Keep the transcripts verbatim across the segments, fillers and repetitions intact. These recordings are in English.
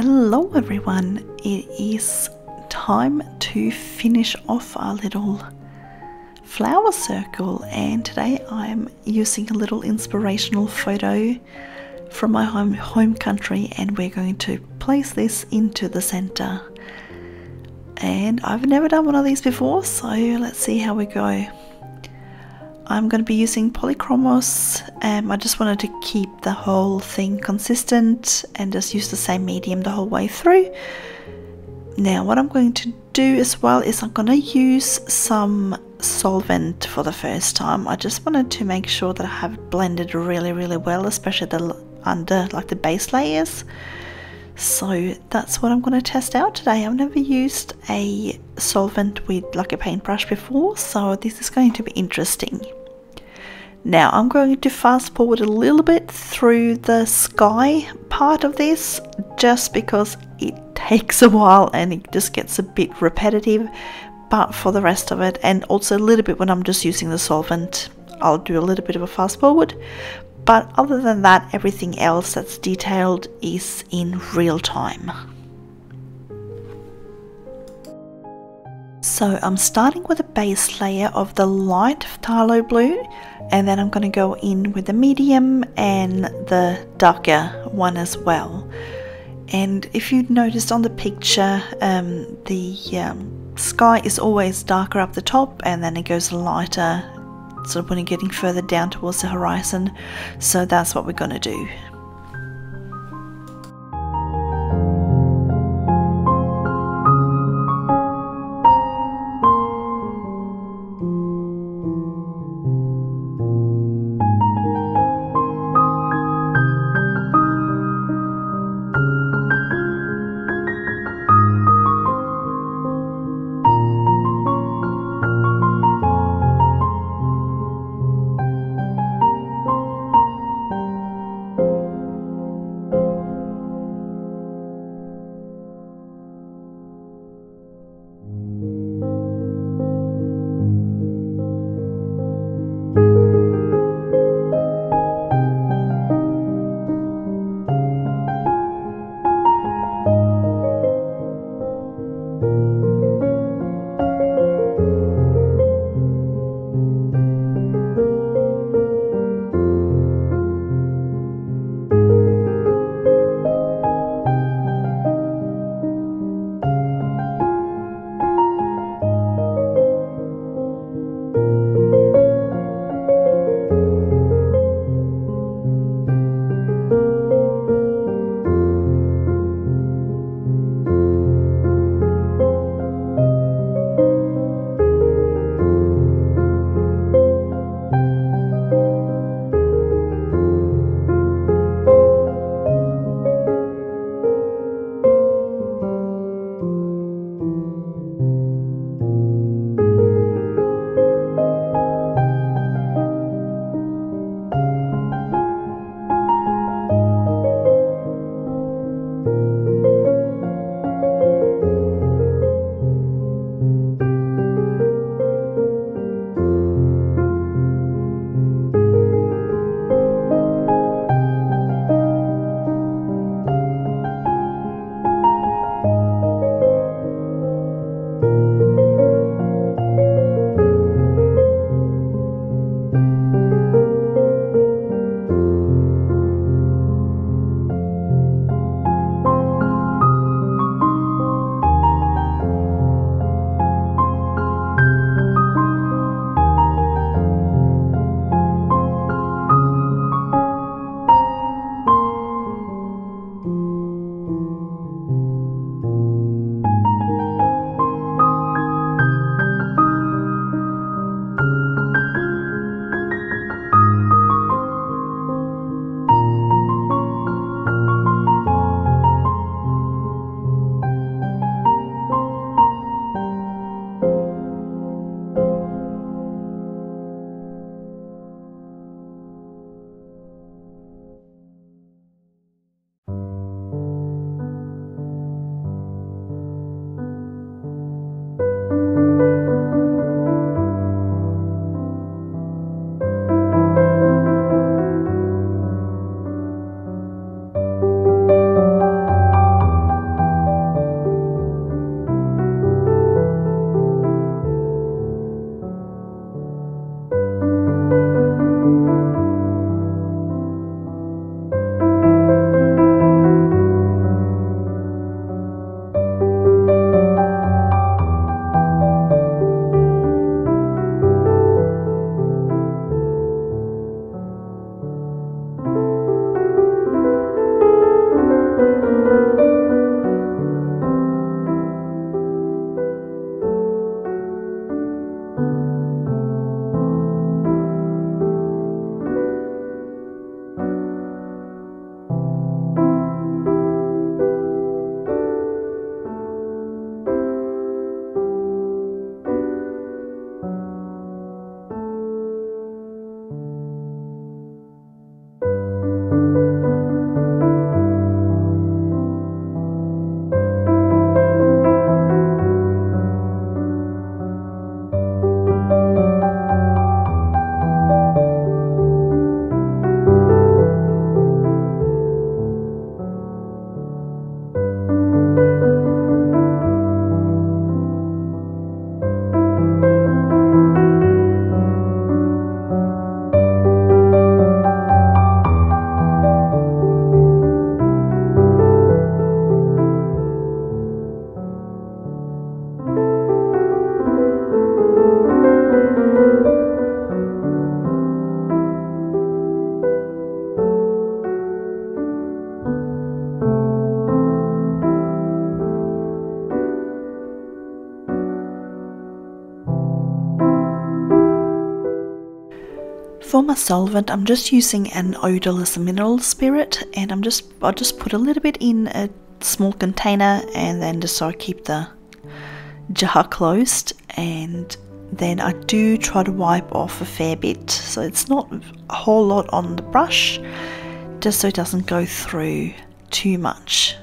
Hello everyone, it is time to finish off our little flower circle, and today I'm using a little inspirational photo from my home, home country, and we're going to place this into the center. And I've never done one of these before, so let's see how we go. I'm going to be using Polychromos. Um, I just wanted to keep the whole thing consistent and just use the same medium the whole way through. Now what I'm going to do as well is I'm going to use some solvent for the first time. I just wanted to make sure that I have it blended really really well, especially the under like the base layers. So that's what I'm going to test out today. I've never used a solvent with like a paintbrush before, so this is going to be interesting. Now I'm going to fast forward a little bit through the sky part of this, just because it takes a while and it just gets a bit repetitive, but for the rest of it, and also a little bit when I'm just using the solvent, I'll do a little bit of a fast forward. But other than that, everything else that's detailed is in real time. So I'm starting with a base layer of the light phthalo blue, and then I'm going to go in with the medium and the darker one as well. And if you noticed on the picture, um, the um, sky is always darker up the top and then it goes lighter sort of when you're getting further down towards the horizon. So that's what we're going to do. for my solvent, I'm just using an Odourless Mineral Spirit, and I'm just I'll just put a little bit in a small container, and then just so I keep the jar closed. And then I do try to wipe off a fair bit, so it's not a whole lot on the brush, just so it doesn't go through too much.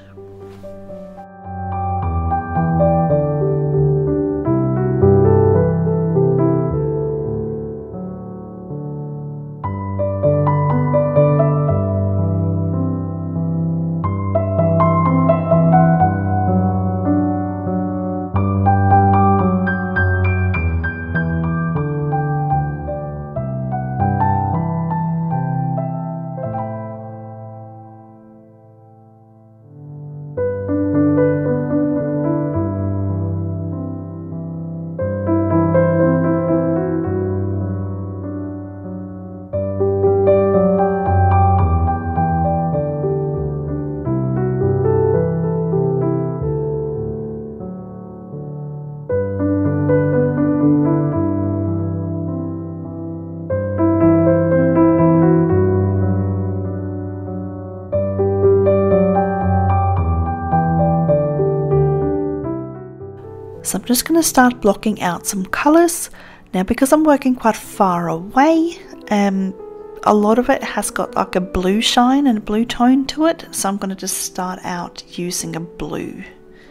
So I'm just going to start blocking out some colours. Now, because I'm working quite far away, um, a lot of it has got like a blue shine and a blue tone to it. So I'm going to just start out using a blue.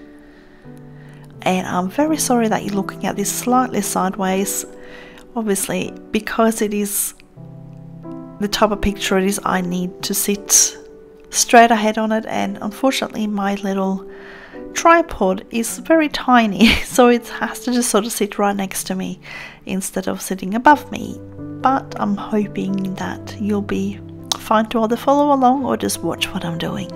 And I'm very sorry that you're looking at this slightly sideways. Obviously, because it is the type of picture it is, I need to sit straight ahead on it. And unfortunately, my little tripod is very tiny, so it has to just sort of sit right next to me instead of sitting above me. But I'm hoping that you'll be fine to either follow along or just watch what I'm doing.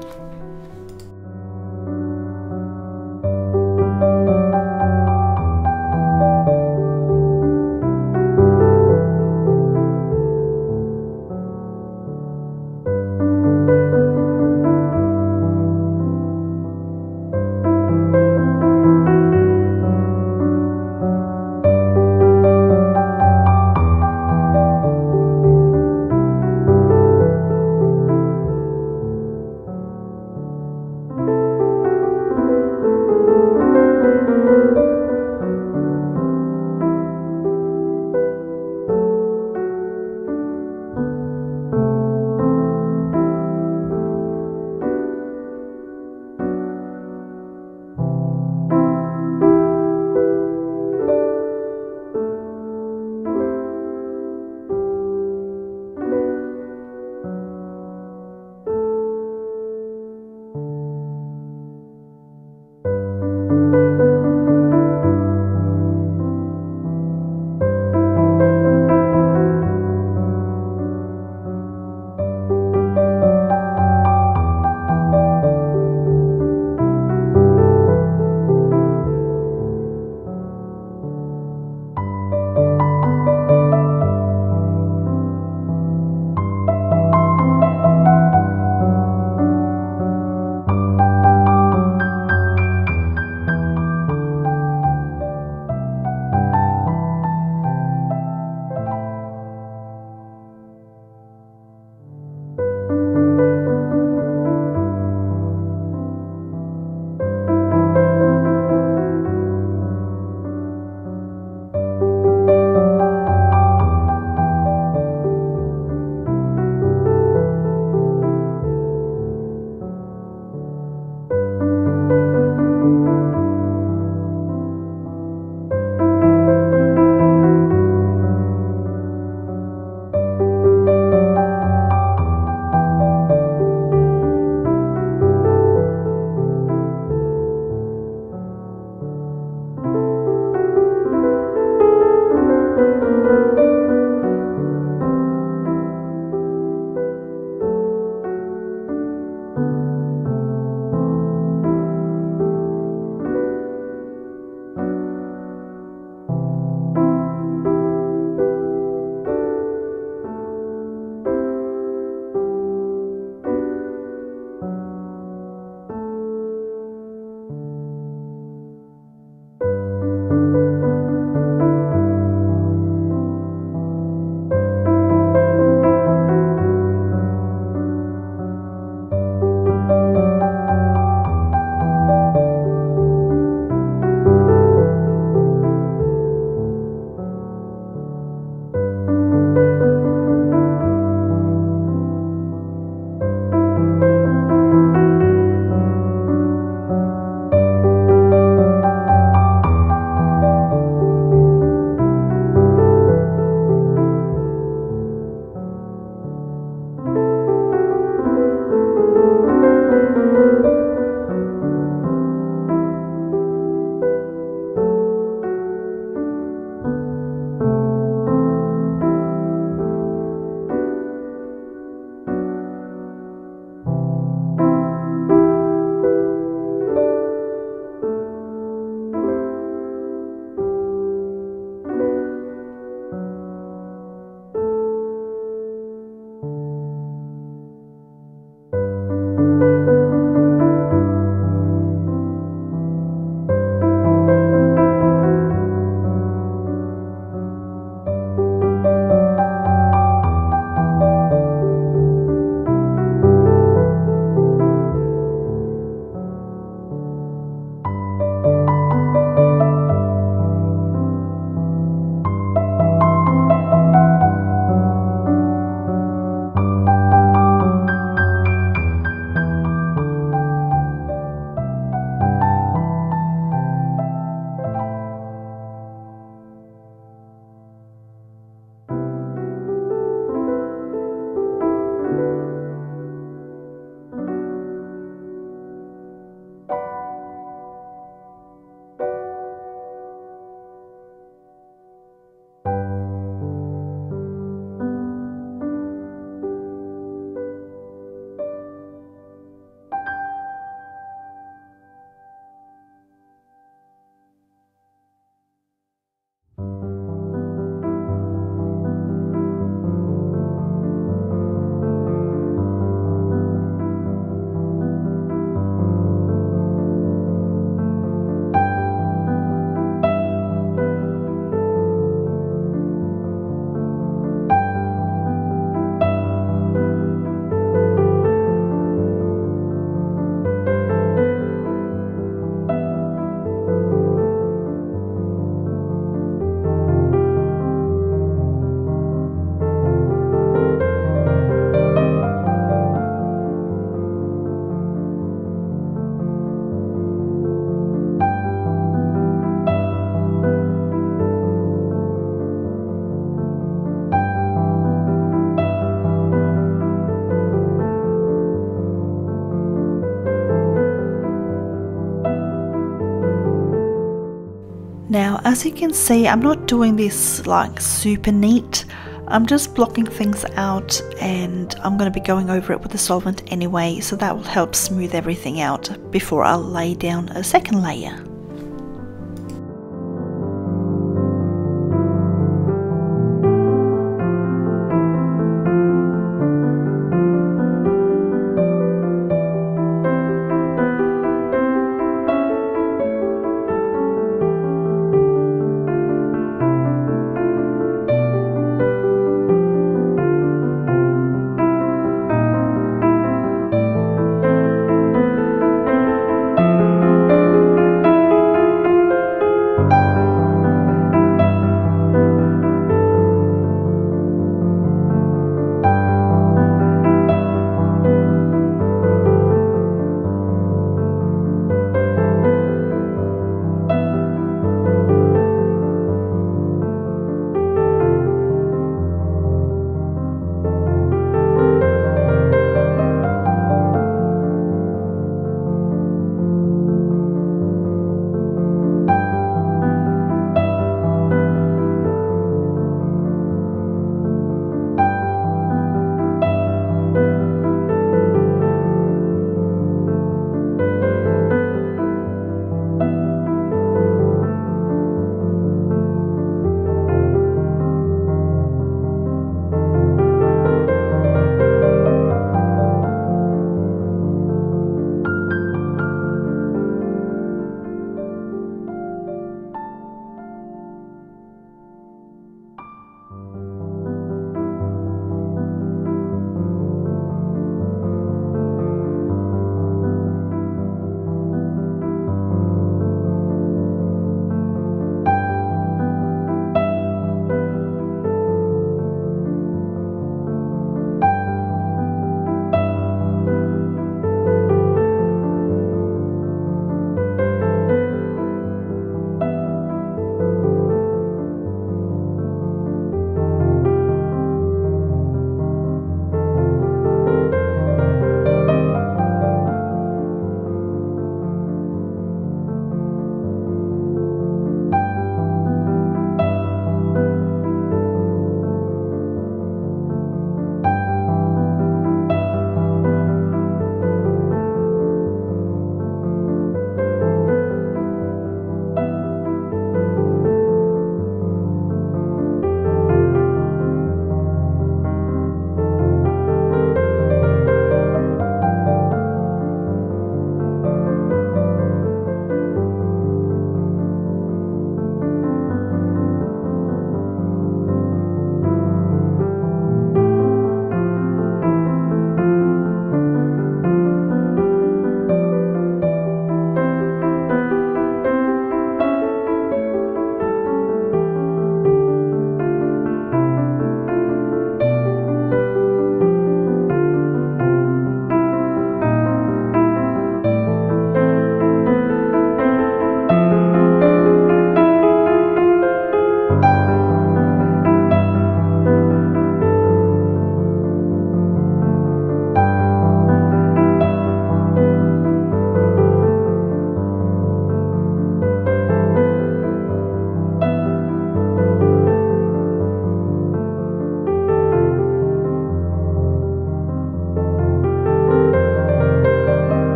Now, as you can see, I'm not doing this like super neat. I'm just blocking things out, and I'm going to be going over it with the solvent anyway, so that will help smooth everything out before I'll lay down a second layer.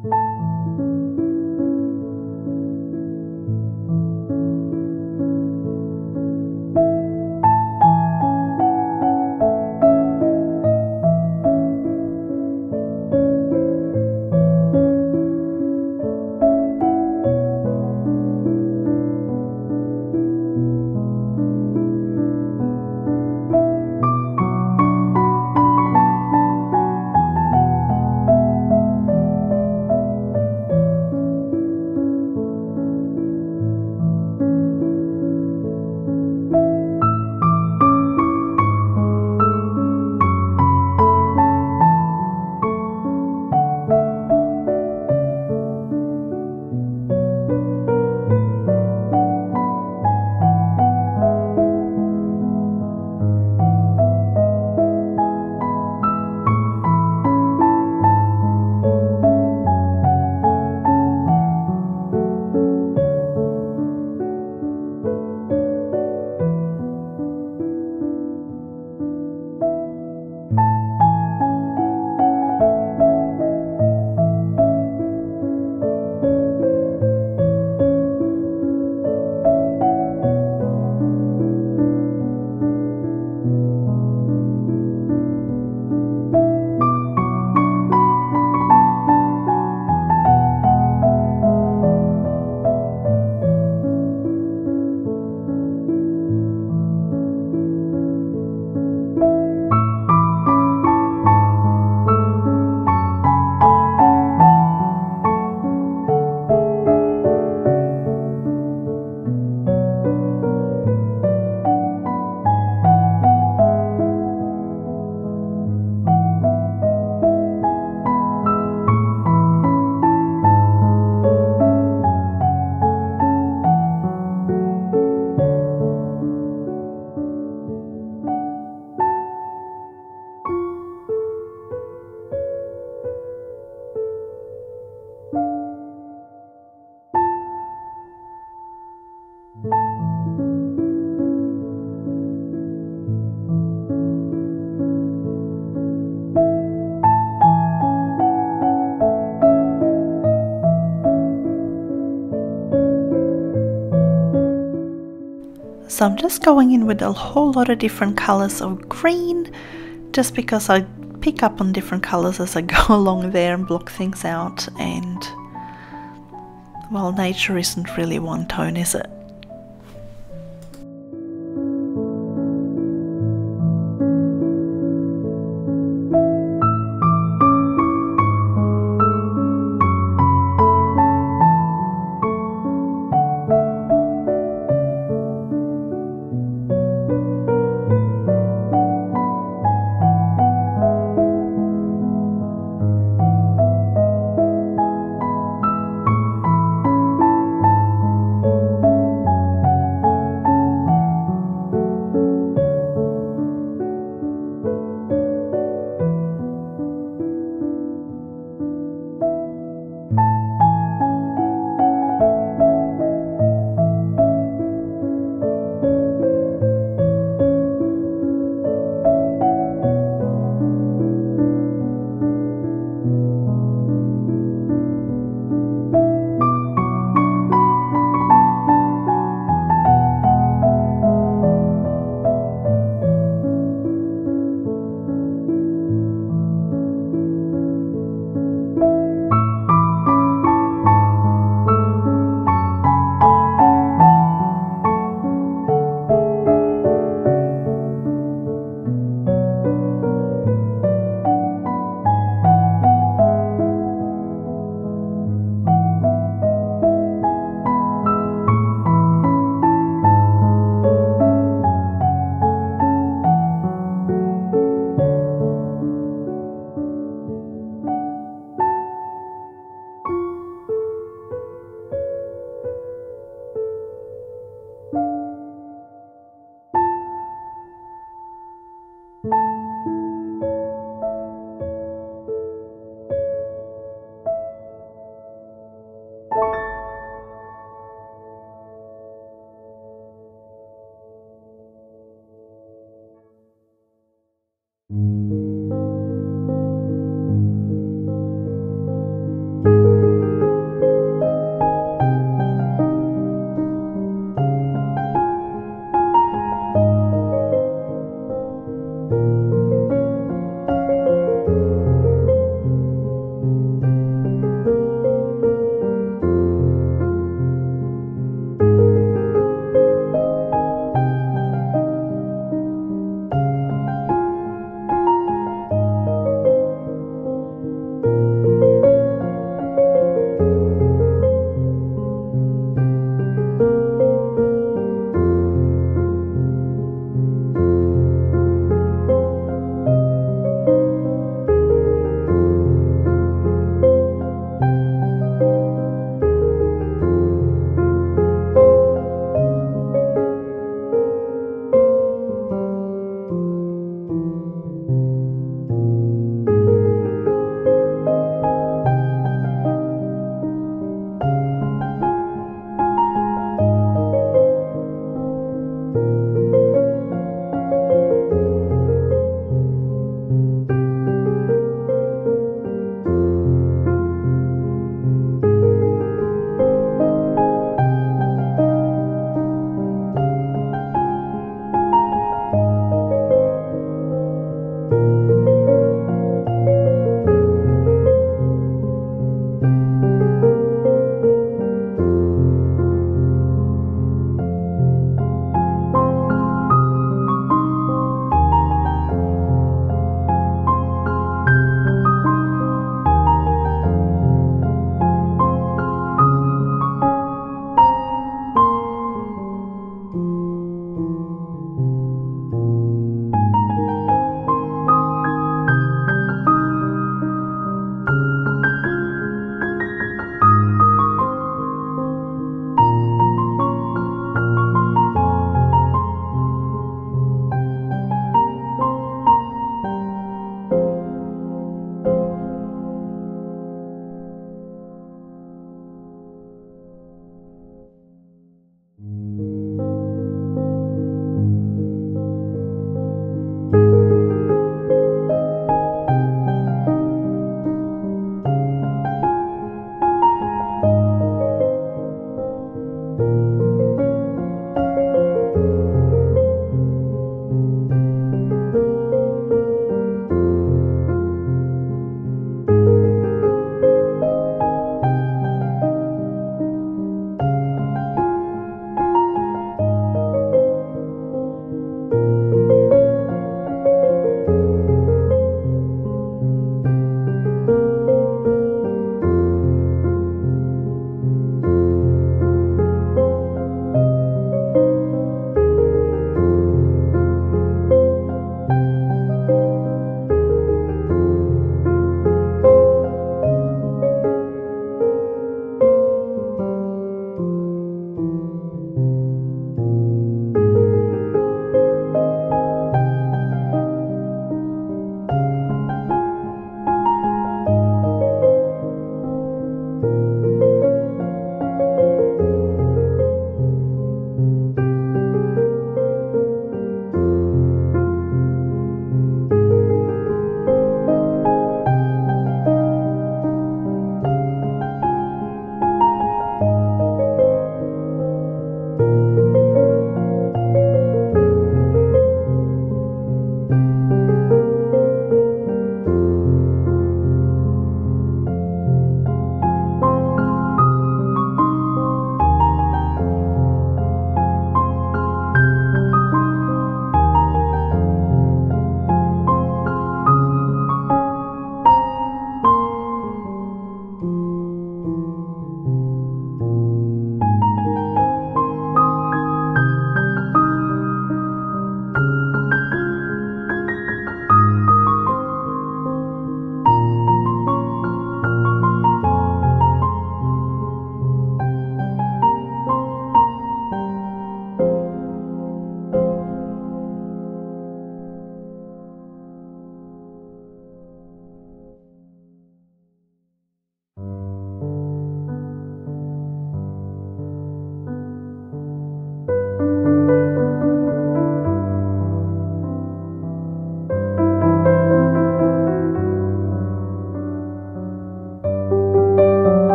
So I'm just going in with a whole lot of different colors of green, just because I pick up on different colors as I go along there and block things out. And well, nature isn't really one tone, is it?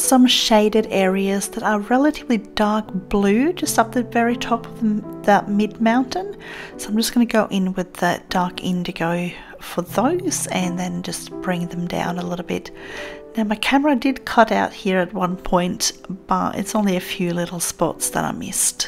some shaded areas that are relatively dark blue just up the very top of the, that mid-mountain. So I'm just going to go in with the dark indigo for those and then just bring them down a little bit. Now my camera did cut out here at one point, but it's only a few little spots that I missed.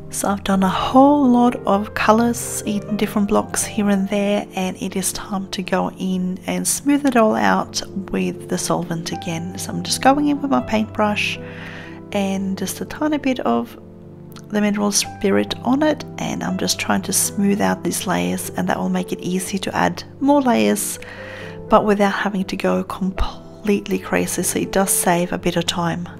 So I've done a whole lot of colours in different blocks here and there, and it is time to go in and smooth it all out with the solvent again. So I'm just going in with my paintbrush and just a tiny bit of the mineral spirit on it, and I'm just trying to smooth out these layers, and that will make it easy to add more layers but without having to go completely crazy, so it does save a bit of time.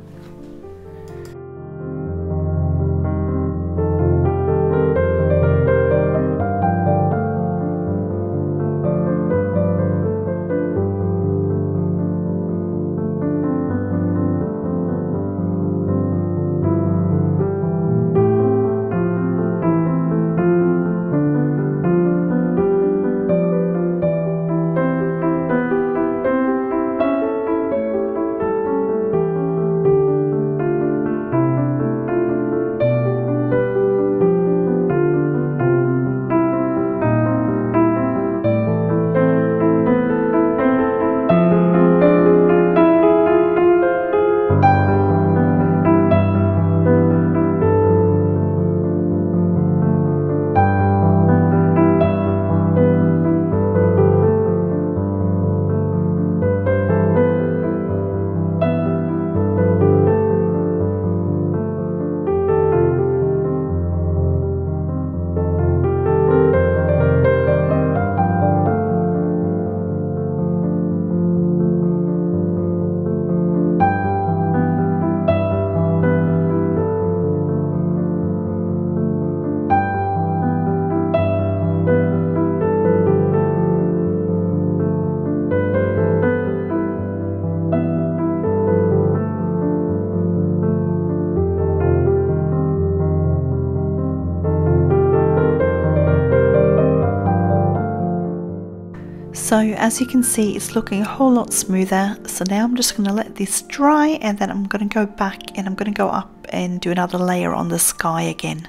So as you can see, it's looking a whole lot smoother. So now I'm just going to let this dry, and then I'm going to go back and I'm going to go up and do another layer on the sky again.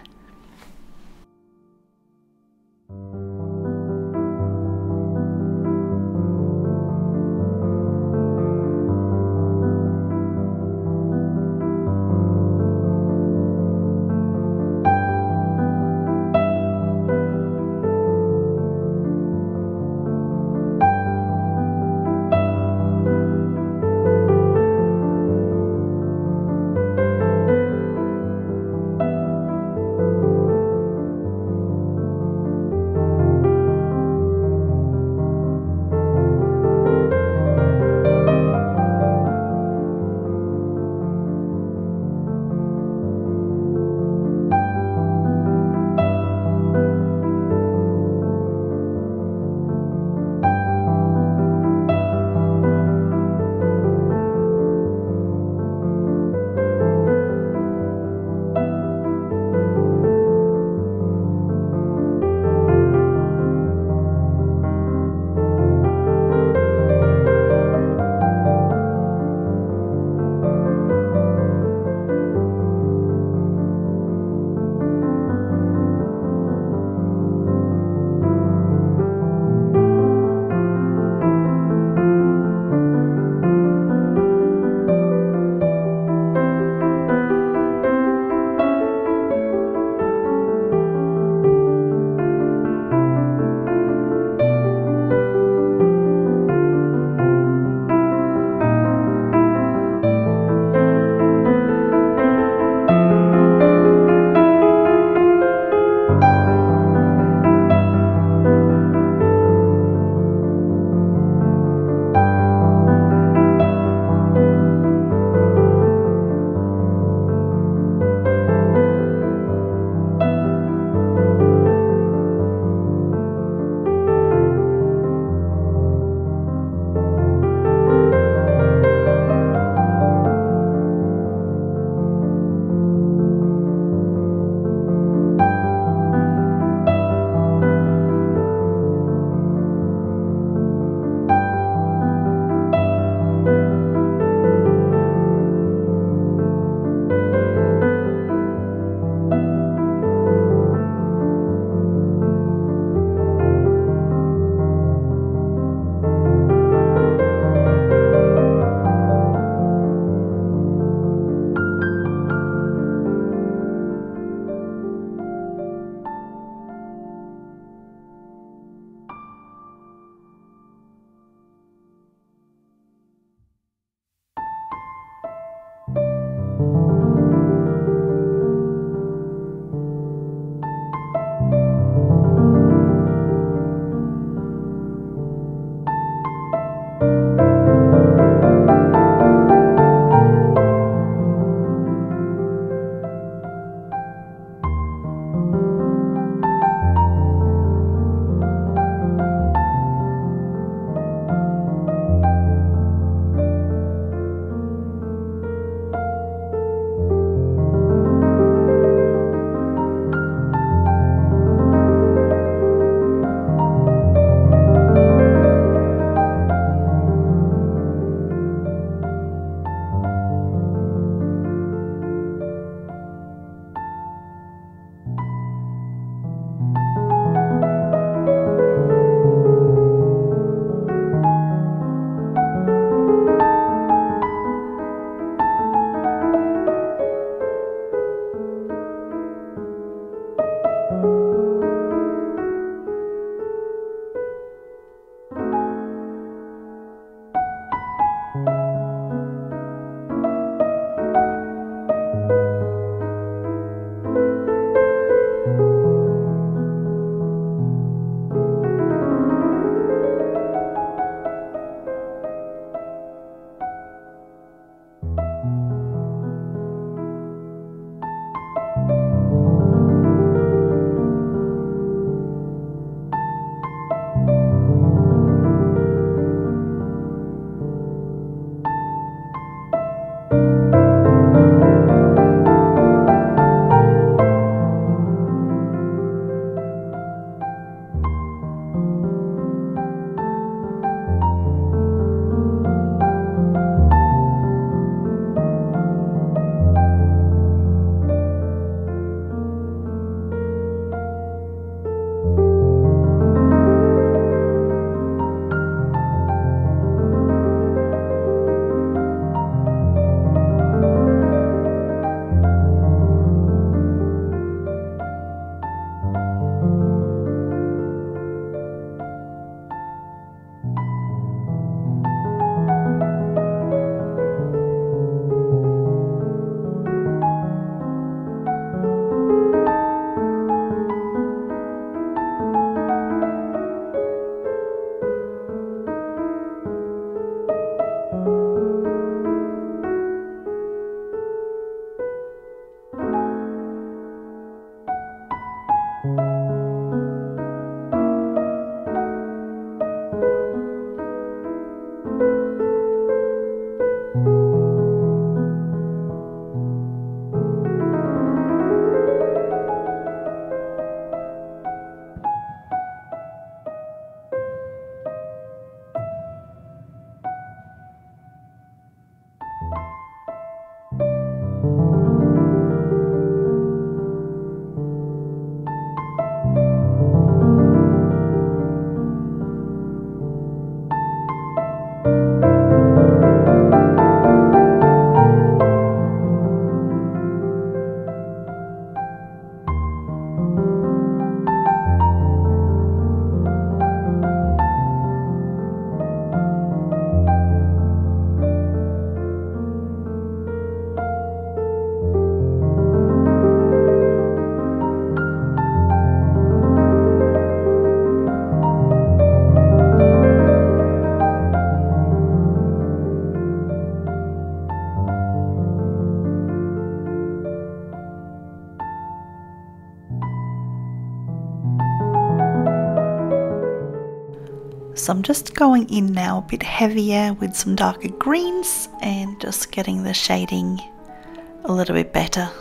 So I'm just going in now a bit heavier with some darker greens and just getting the shading a little bit better.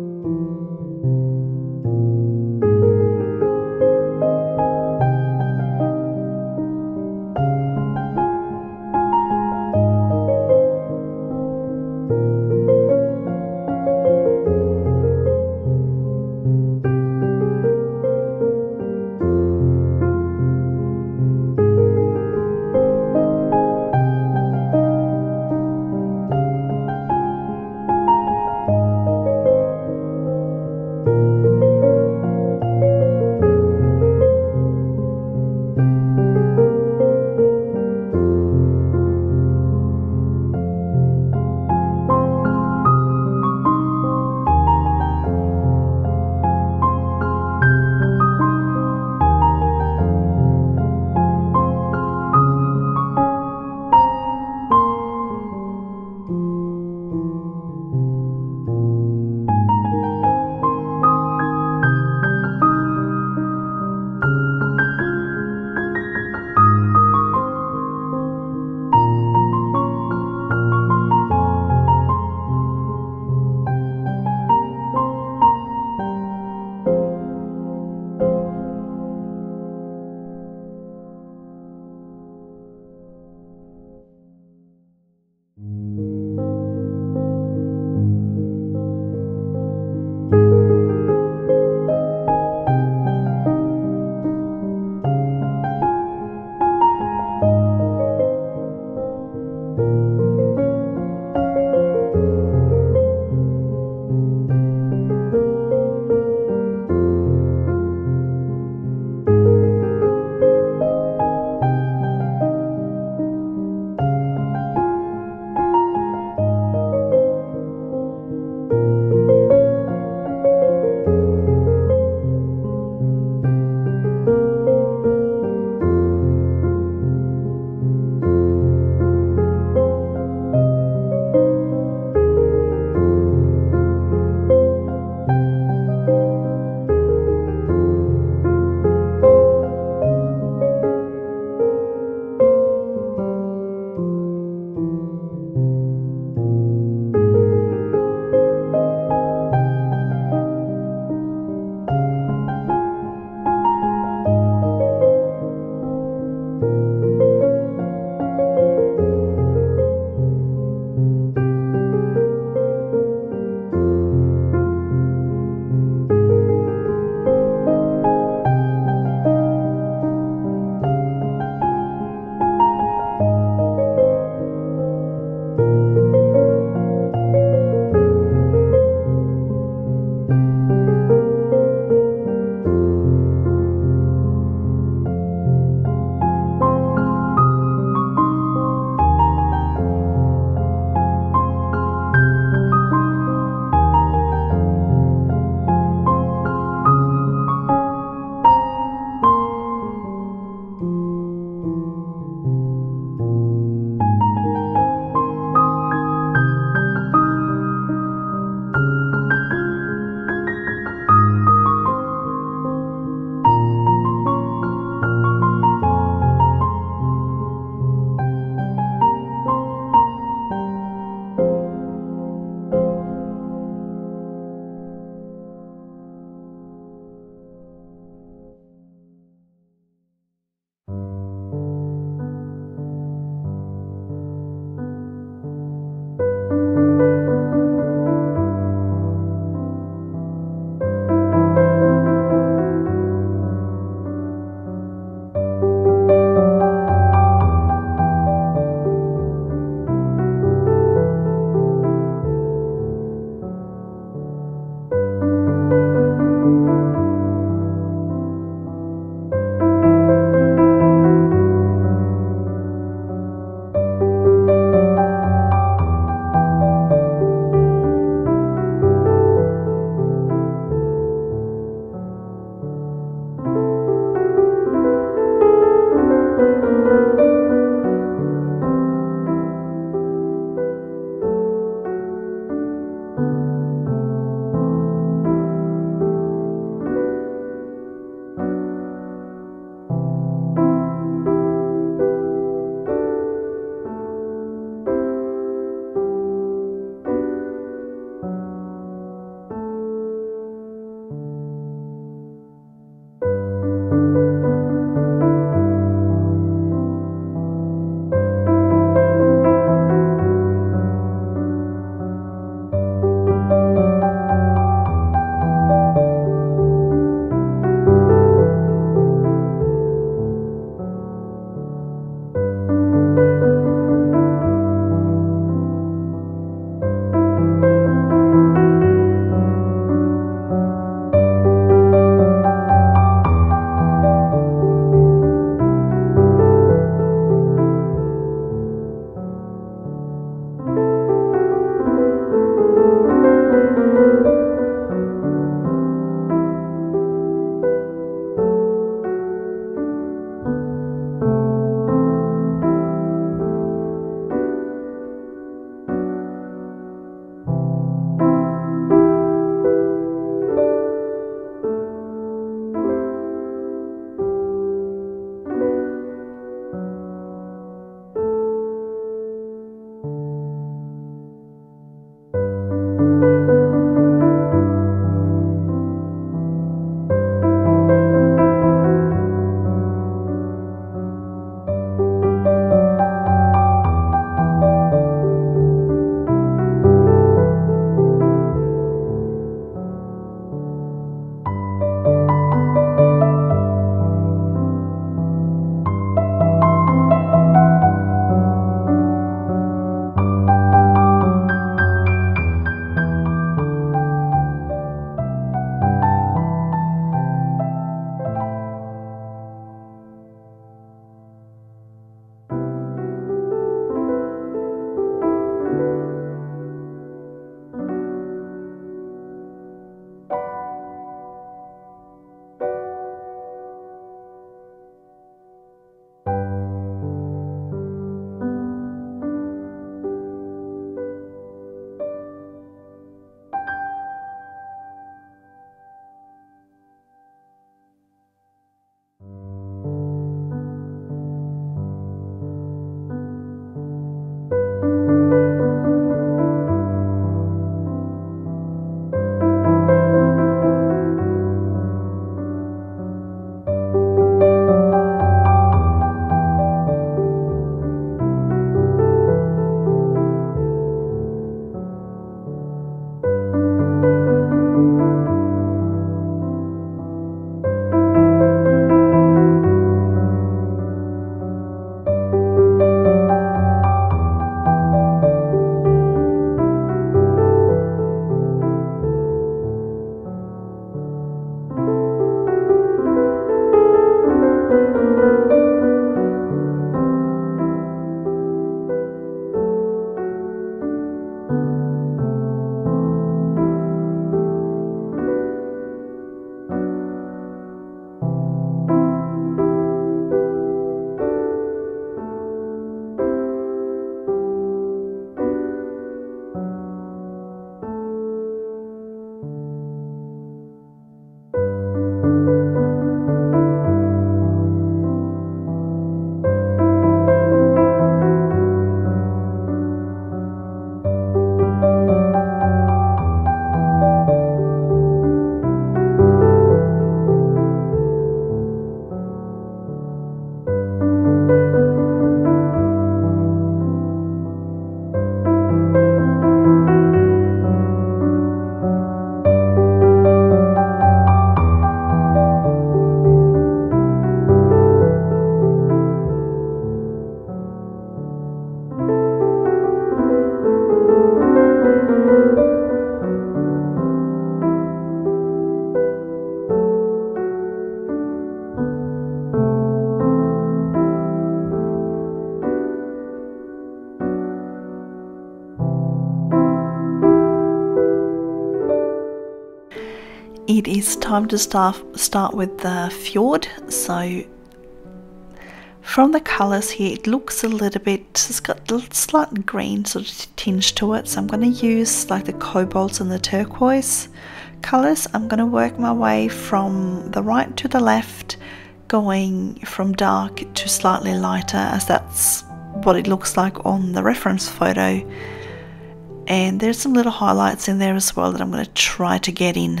it is time to start, start with the fjord. So from the colours here, it looks a little bit, it's got a slight green sort of tinge to it. So I'm going to use like the cobalts and the turquoise colours. I'm going to work my way from the right to the left, going from dark to slightly lighter, as that's what it looks like on the reference photo. And there's some little highlights in there as well that I'm going to try to get in.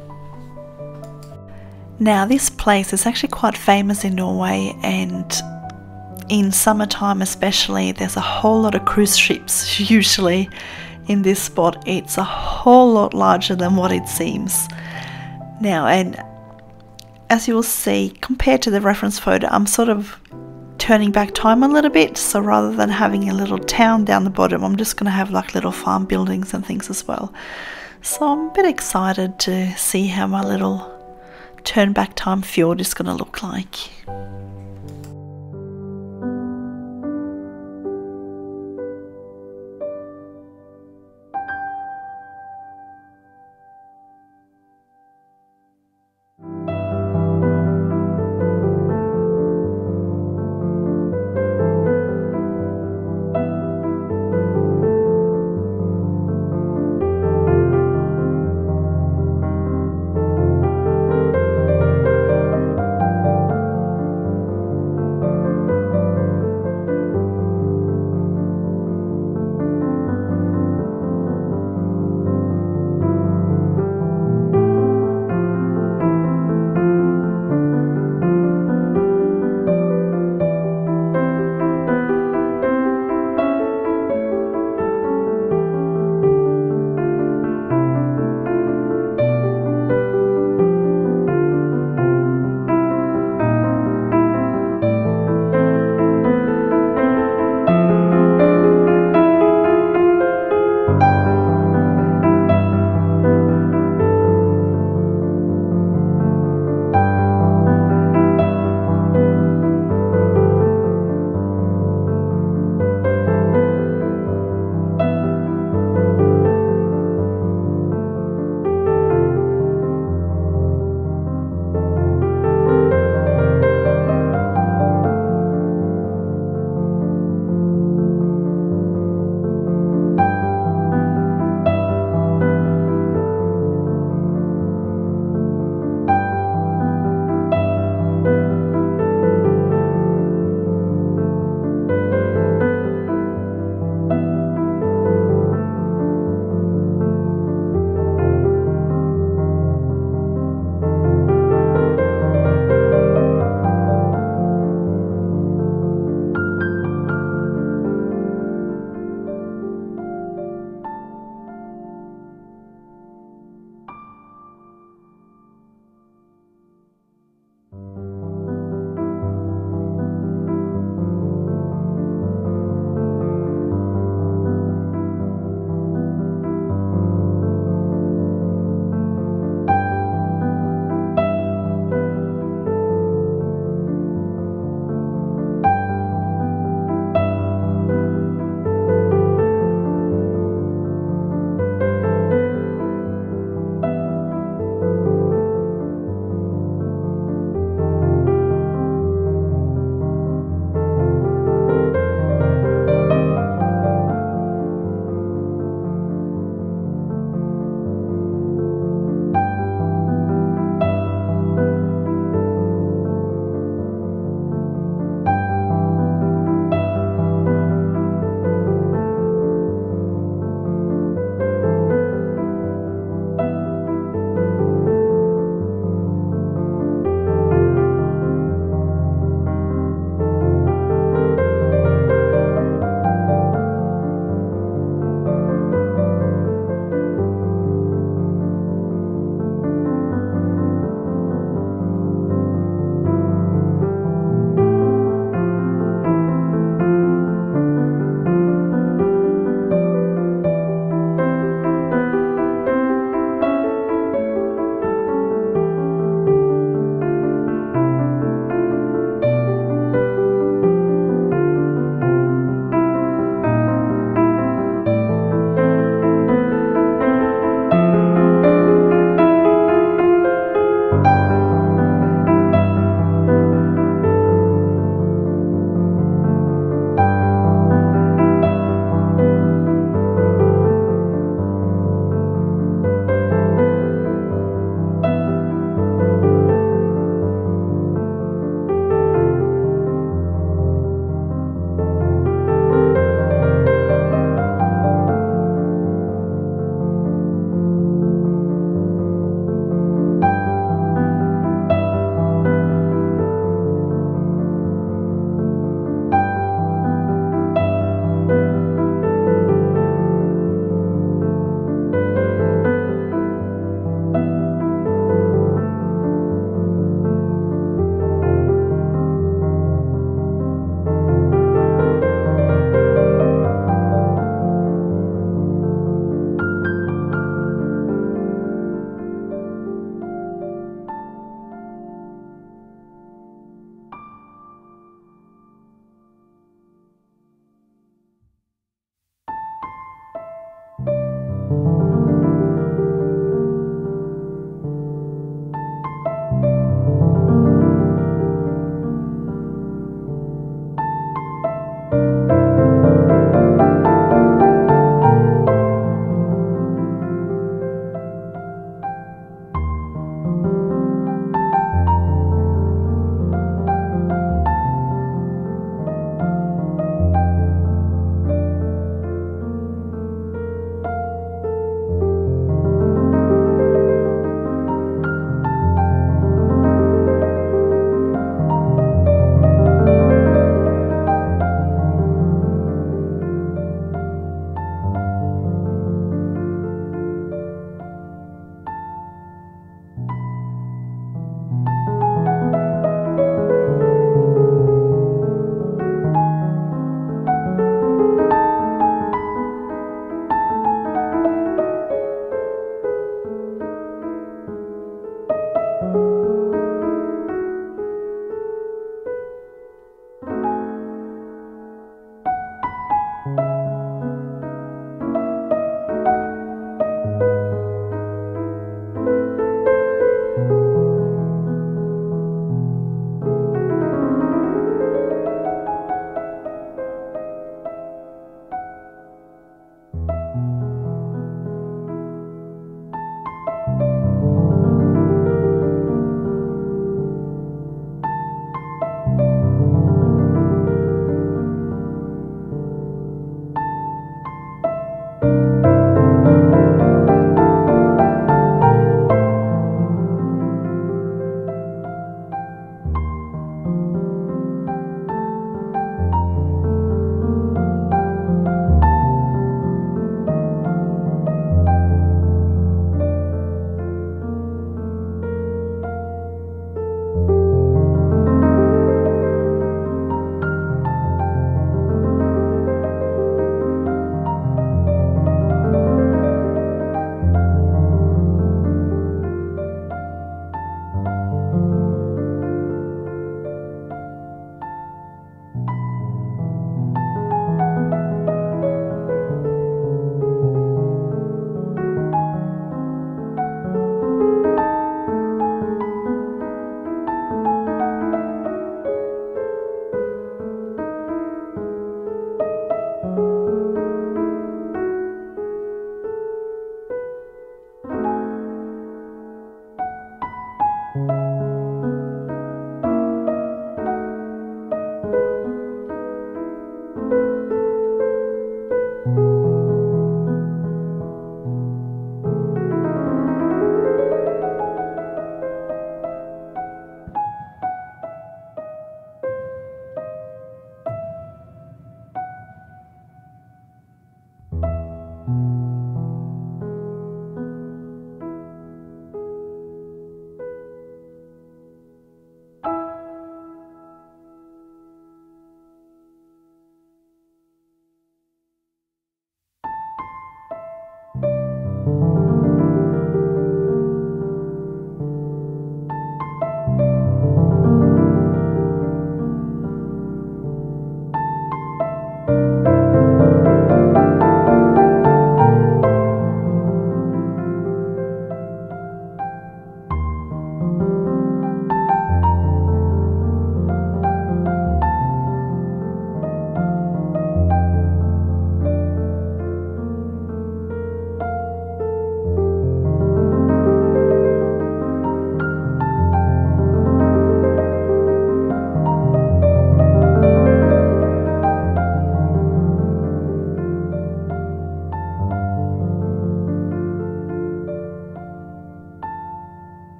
Now this place is actually quite famous in Norway, and in summertime especially, there's a whole lot of cruise ships usually in this spot. It's a whole lot larger than what it seems. Now, and as you will see, compared to the reference photo, I'm sort of turning back time a little bit. So rather than having a little town down the bottom, I'm just going to have like little farm buildings and things as well. So I'm a bit excited to see how my little turn back time fjord is going to look like.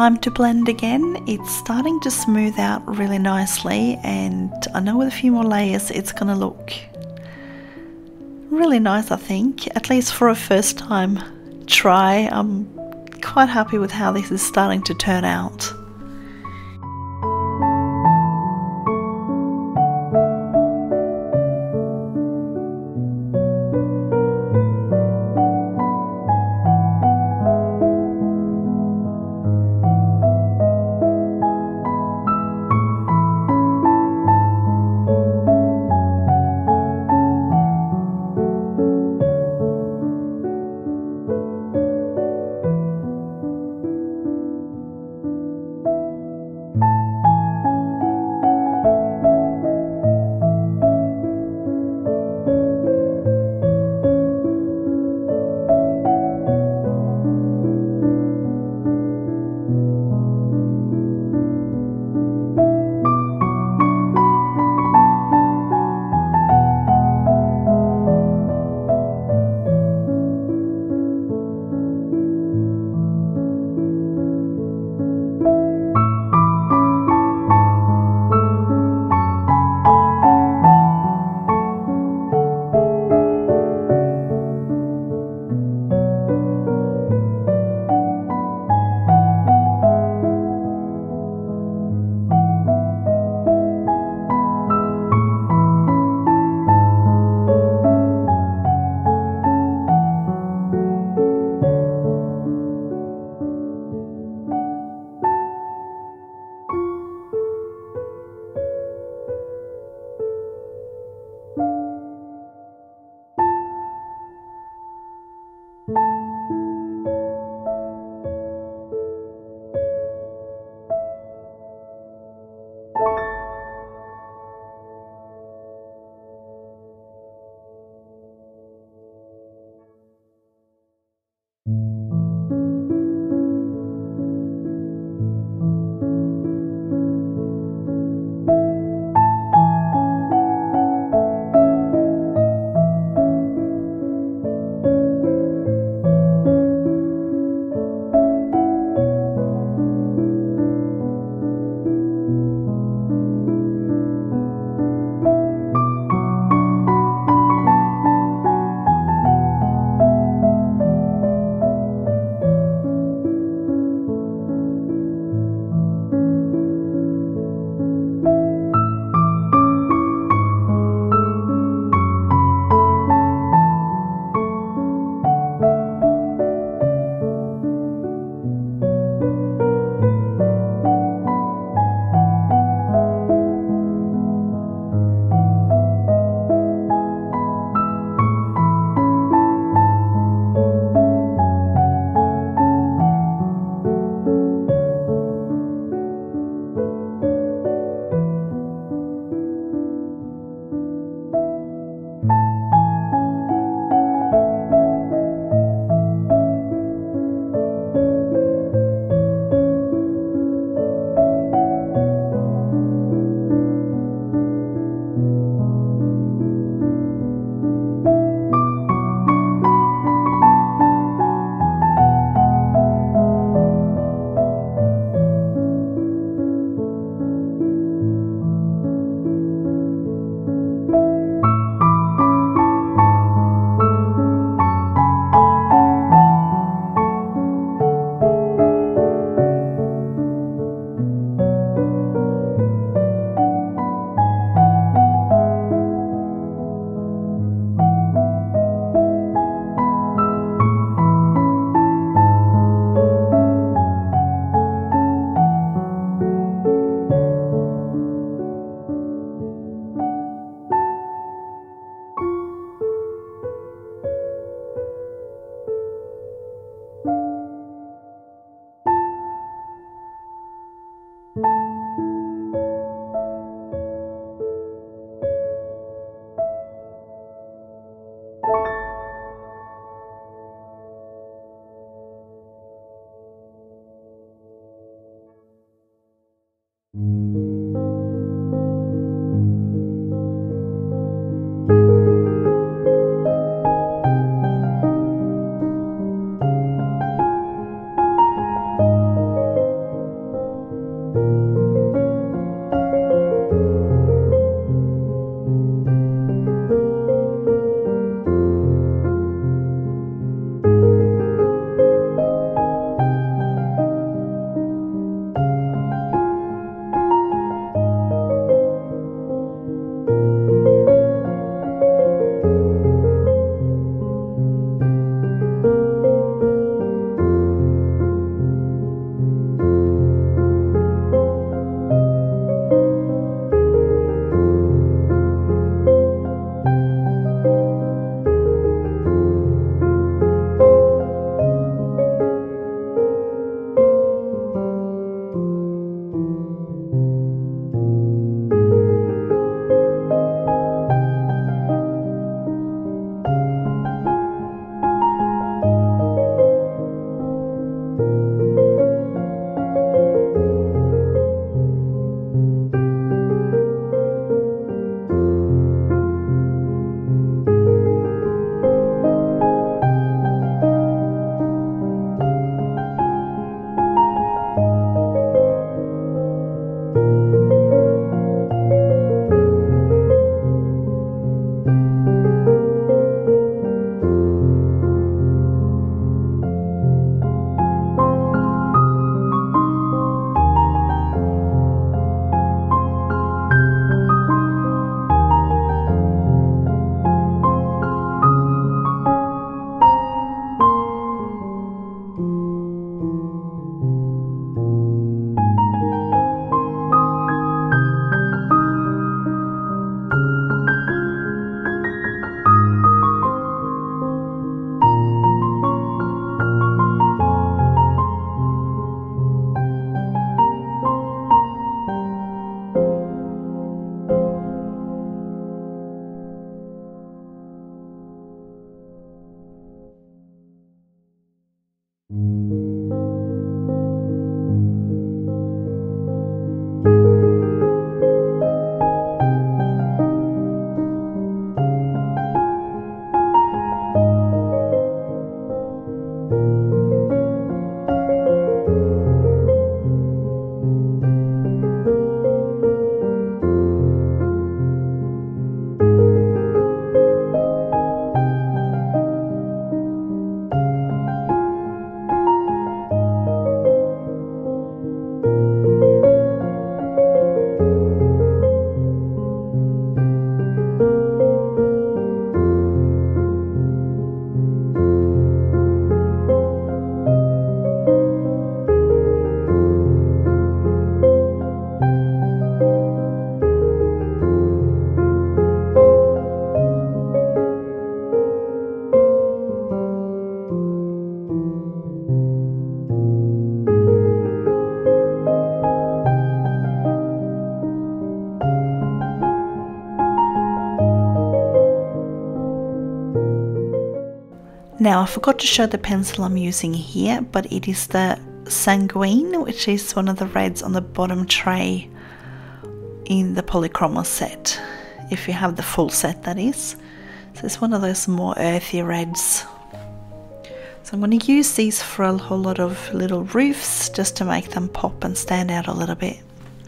time to blend again. It's starting to smooth out really nicely, and I know with a few more layers it's gonna look really nice, I think, at least for a first time try. I'm quite happy with how this is starting to turn out. Now I forgot to show the pencil I'm using here, but it is the Sanguine, which is one of the reds on the bottom tray in the Polychromos set, if you have the full set, that is. So it's one of those more earthy reds. So I'm going to use these for a whole lot of little roofs, just to make them pop and stand out a little bit.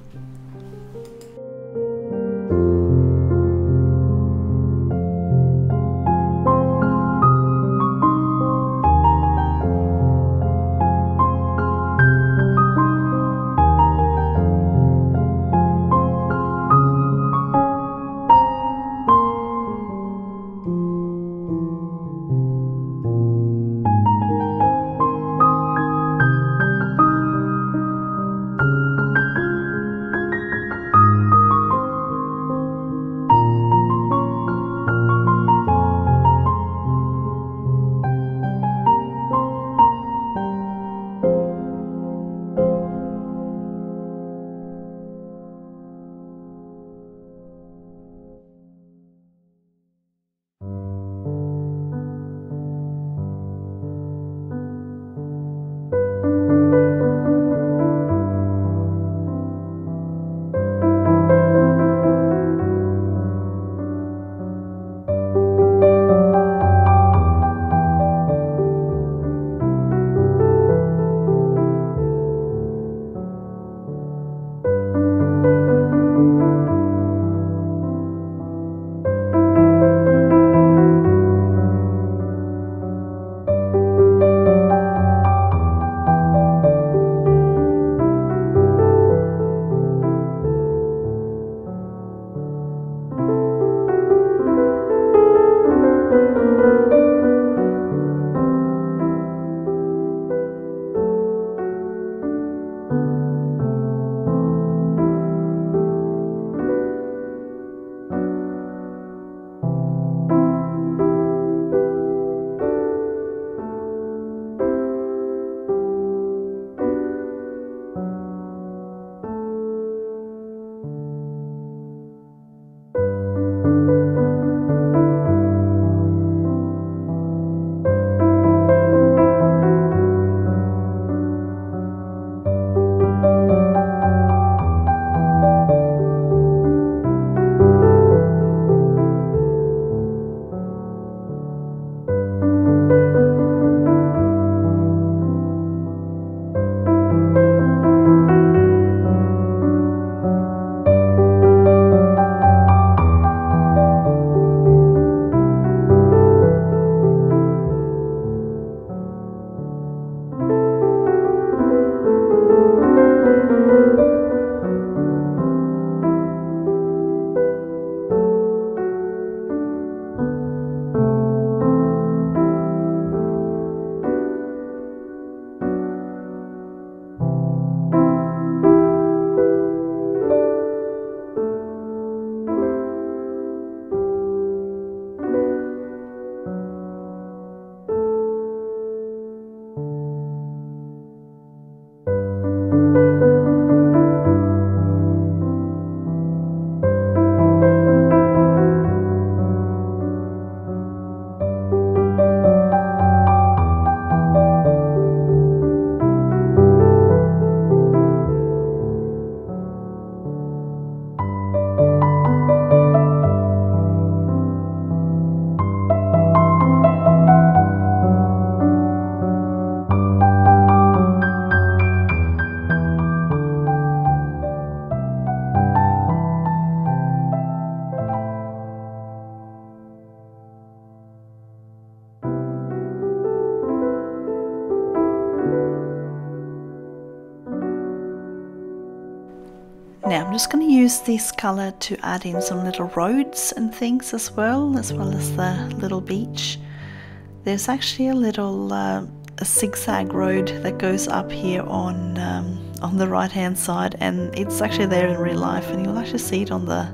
Now I'm just going to use this colour to add in some little roads and things as well, as well as the little beach. There's actually a little uh, a zigzag road that goes up here on um, on the right hand side, and it's actually there in real life, and you'll actually see it on the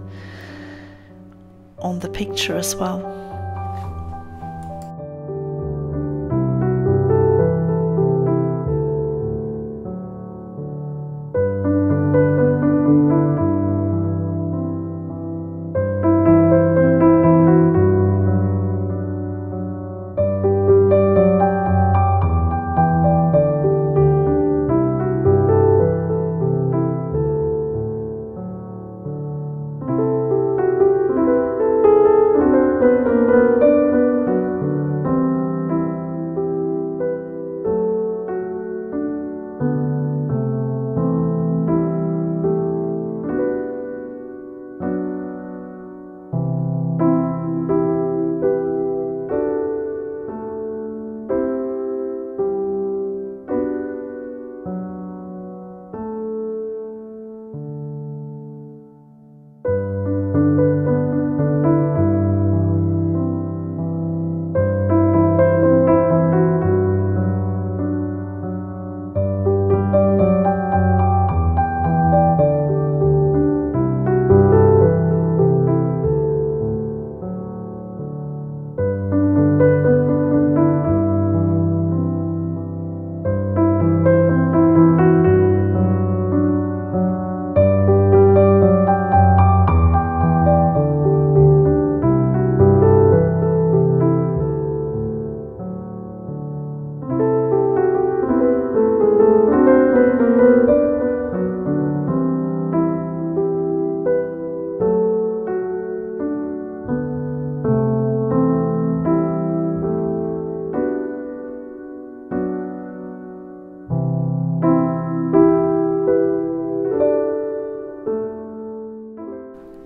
on the picture as well.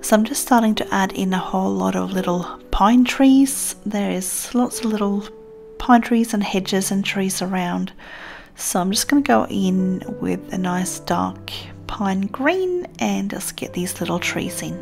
So I'm just starting to add in a whole lot of little pine trees. There's lots of little pine trees and hedges and trees around. So I'm just going to go in with a nice dark pine green and just get these little trees in.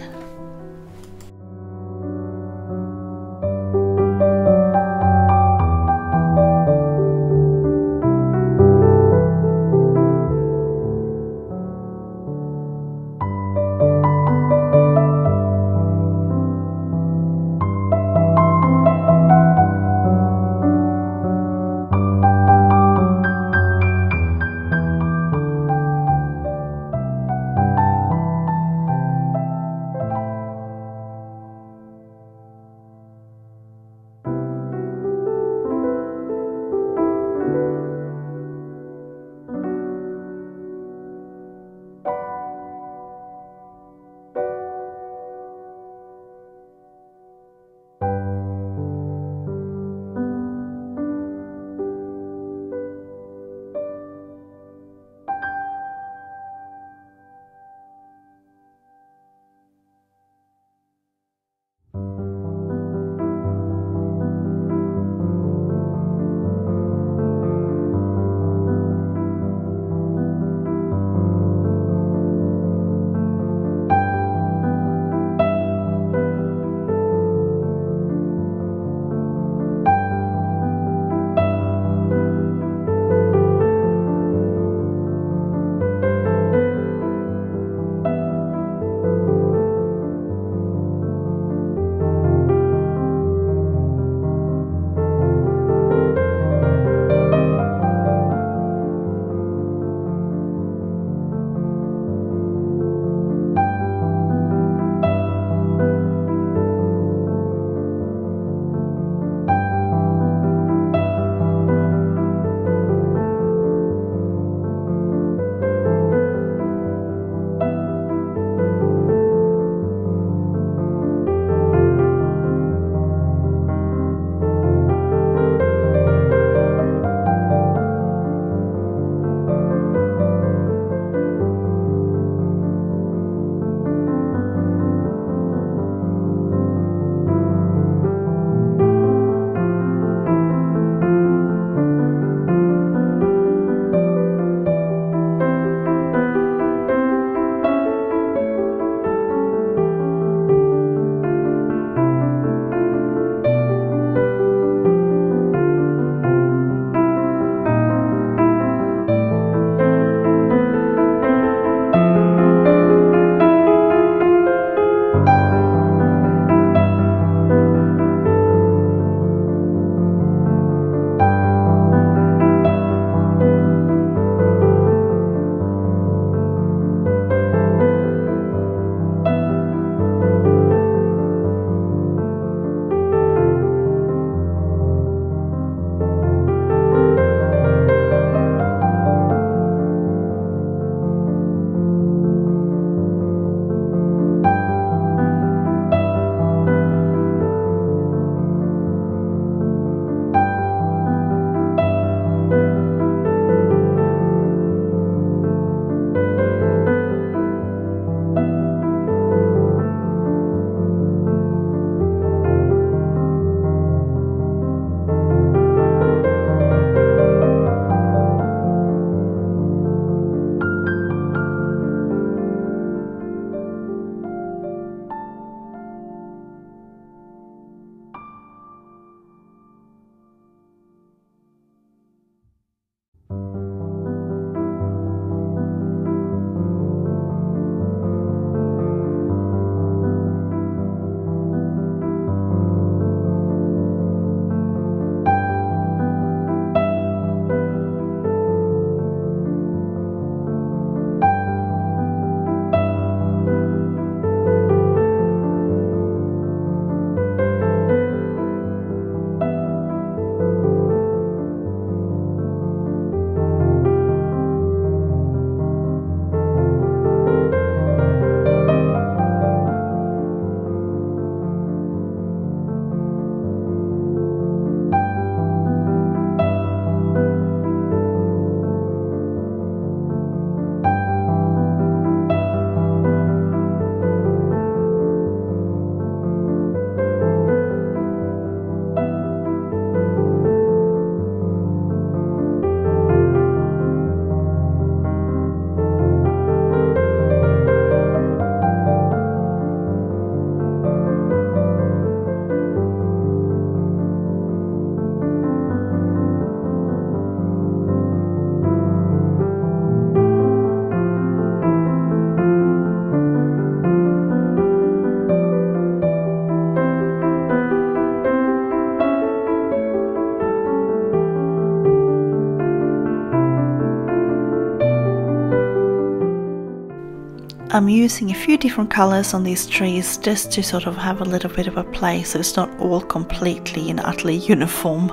I'm using a few different colors on these trees just to sort of have a little bit of a play, so it's not all completely and utterly uniform.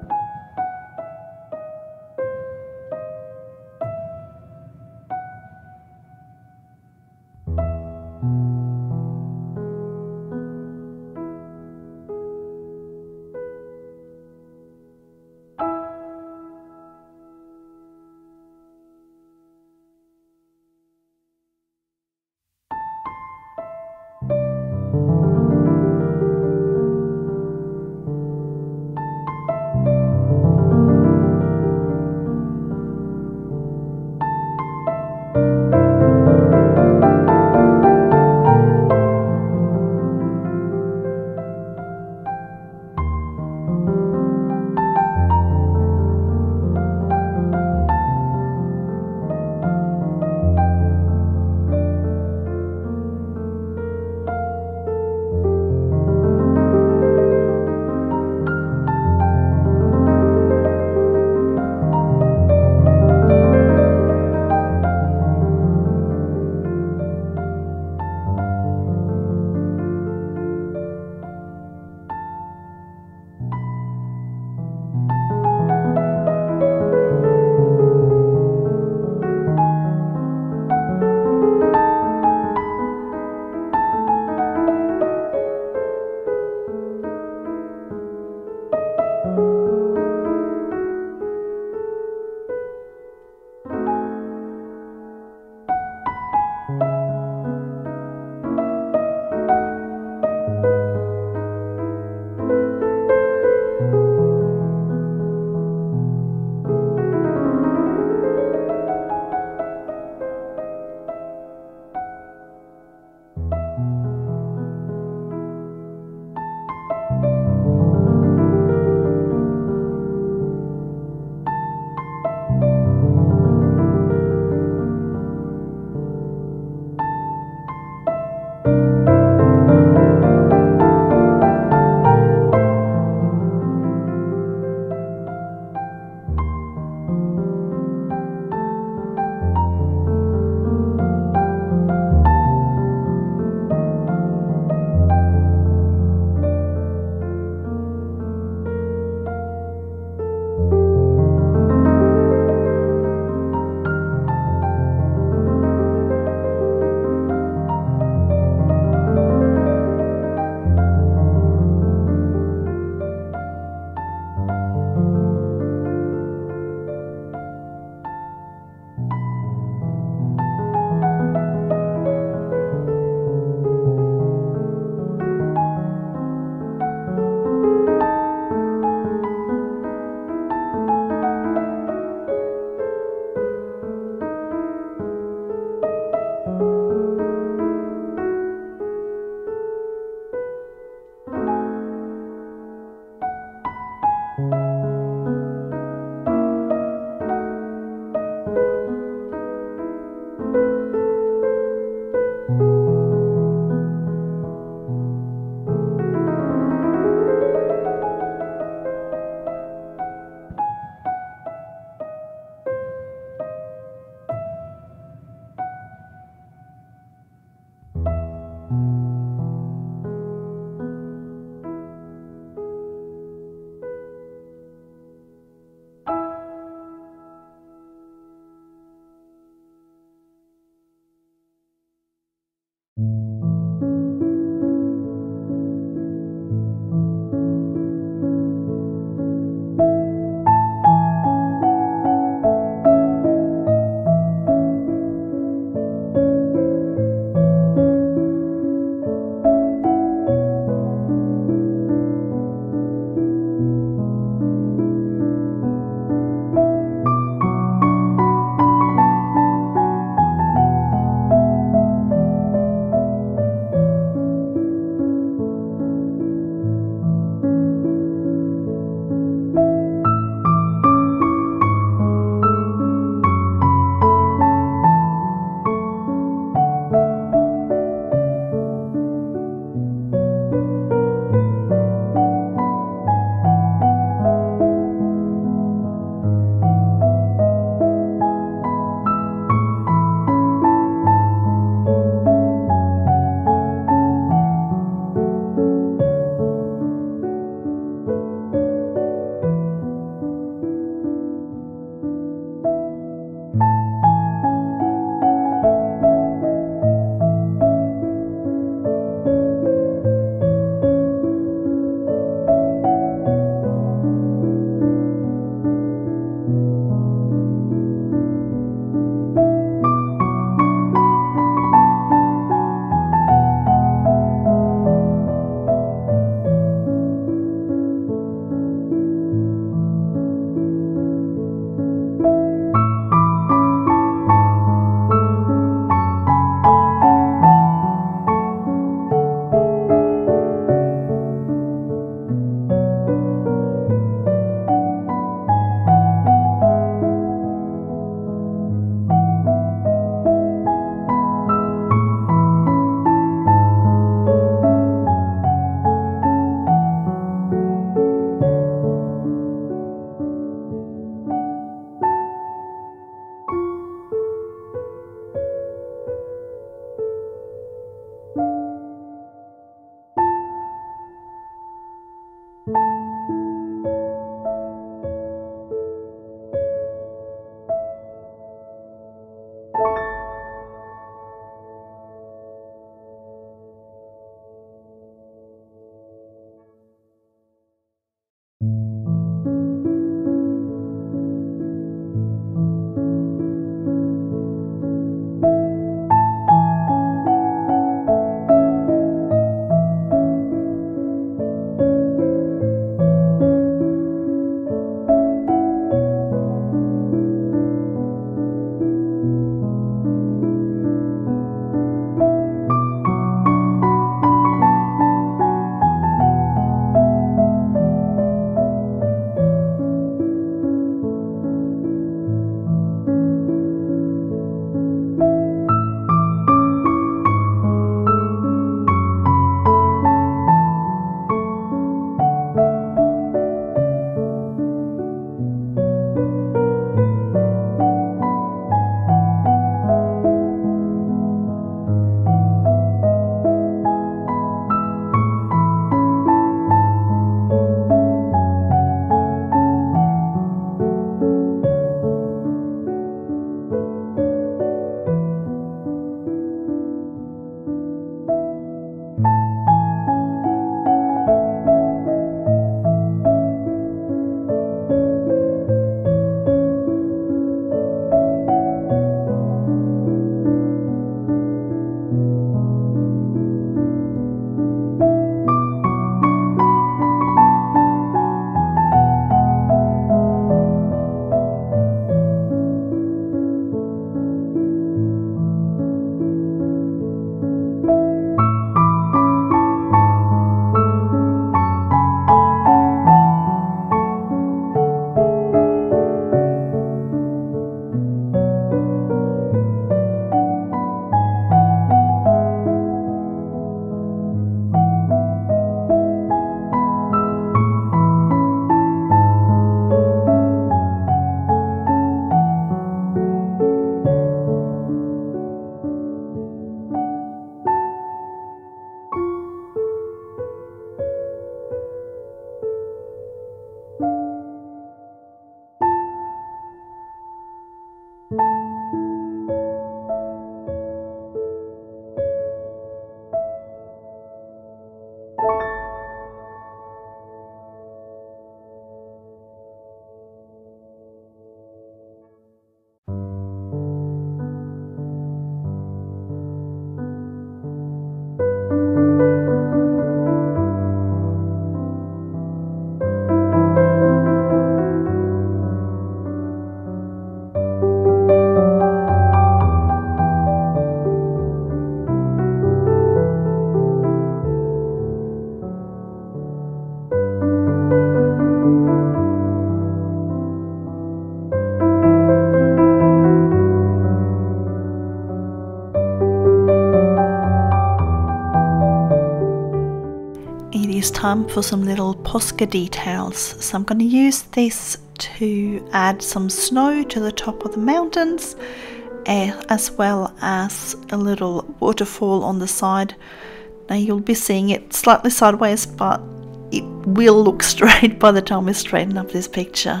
it's time for some little Posca details. So I'm going to use this to add some snow to the top of the mountains, uh, as well as a little waterfall on the side. Now you'll be seeing it slightly sideways, but it will look straight by the time we straighten up this picture.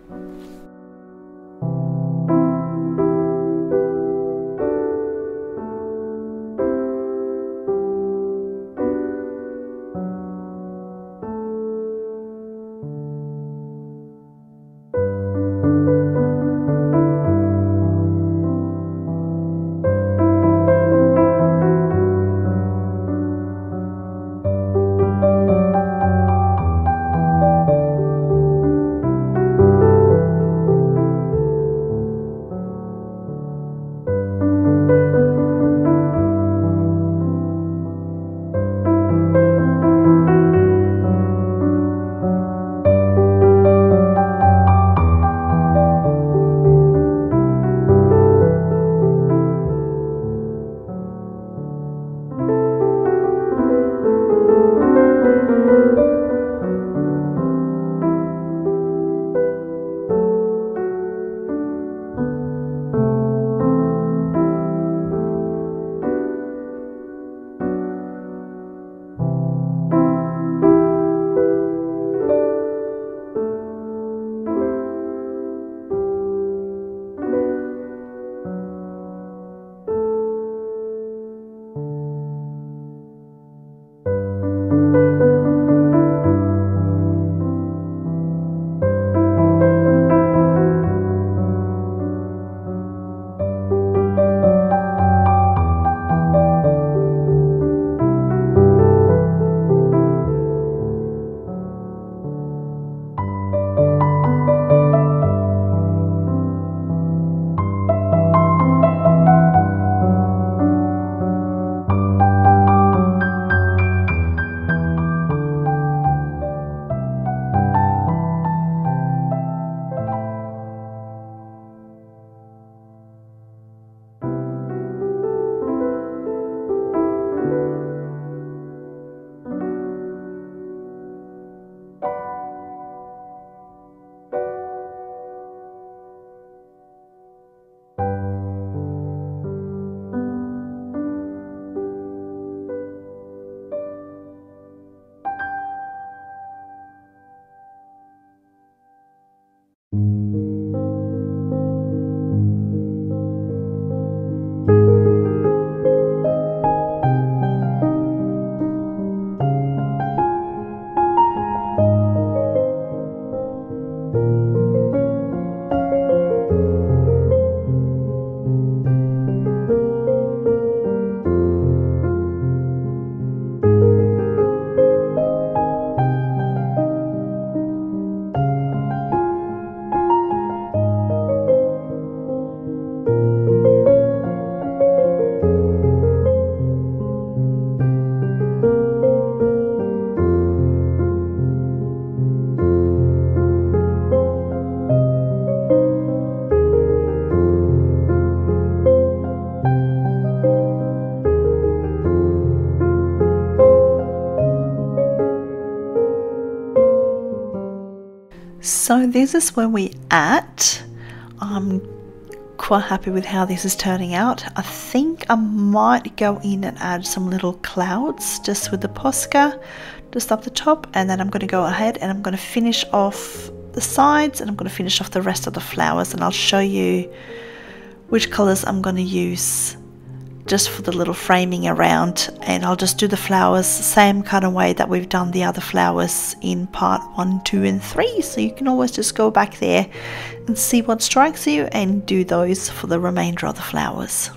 So this is where we're at. I'm quite happy with how this is turning out. I think I might go in and add some little clouds just with the Posca just up the top, and then I'm going to go ahead and I'm going to finish off the sides, and I'm going to finish off the rest of the flowers, and I'll show you which colors I'm going to use just for the little framing around. And I'll just do the flowers the same kind of way that we've done the other flowers in part one, two and three, so you can always just go back there and see what strikes you and do those for the remainder of the flowers.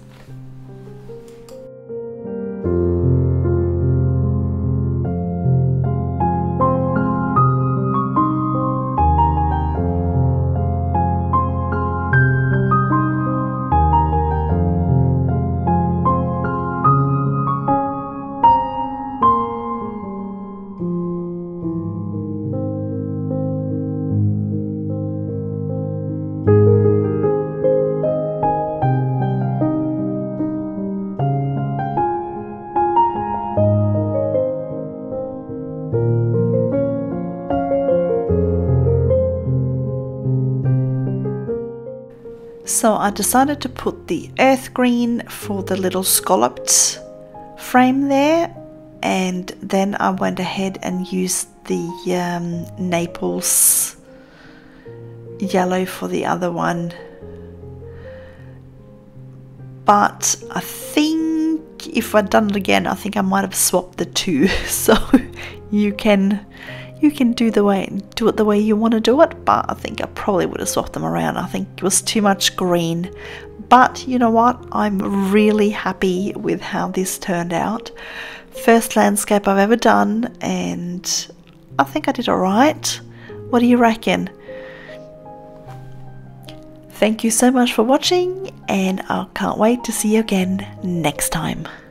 So I decided to put the earth green for the little scalloped frame there, and then I went ahead and used the um, Naples yellow for the other one. But I think if I'd done it again, I think I might have swapped the two. So you can you can do the way do it the way you want to do it, but I think I probably would have swapped them around. I think it was too much green. But you know what? I'm really happy with how this turned out. First landscape I've ever done, and I think I did alright. What do you reckon? Thank you so much for watching, and I can't wait to see you again next time.